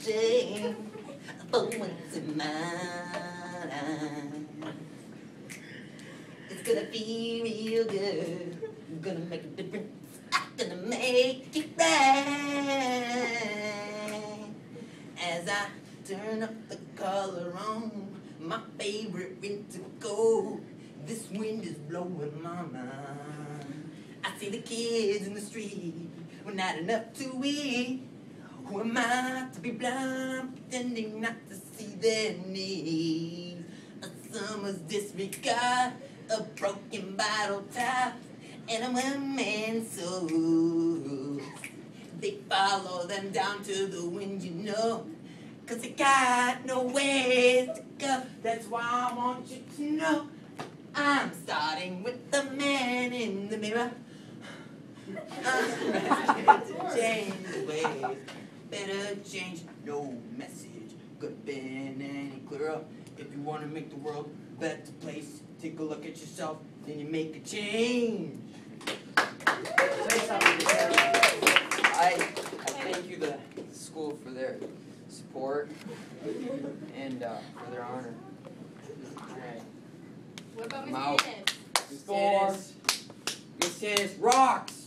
change for once in my life. It's gonna be real good. I'm gonna make a difference. I'm gonna make it right. As I turn up the color on my favorite winter coat, this wind is blowing my mind. I see the kids in the street with not enough to eat. Who am I to be blind, pretending not to see their needs? A summer's disregard, a broken bottle top, and a one-man soul. They follow them down to the wind, you know, 'cause they got no ways to go. That's why I want you to know I'm starting with the man in the mirror. I'm ready to change the ways. Better change, no message could have been any clearer. If you want to make the world a better place, take a look at yourself, then you make a change. I thank you, the school, for their support and for their honor. All right. What about I'm out. Miss Dennis? Miss Dennis rocks.